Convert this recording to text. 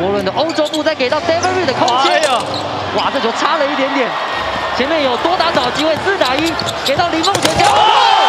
伯伦的欧洲步再给到 Devin Reed 的空间，哇，这球差了一点点，前面有多打找机会，4打1，给到林梦贤，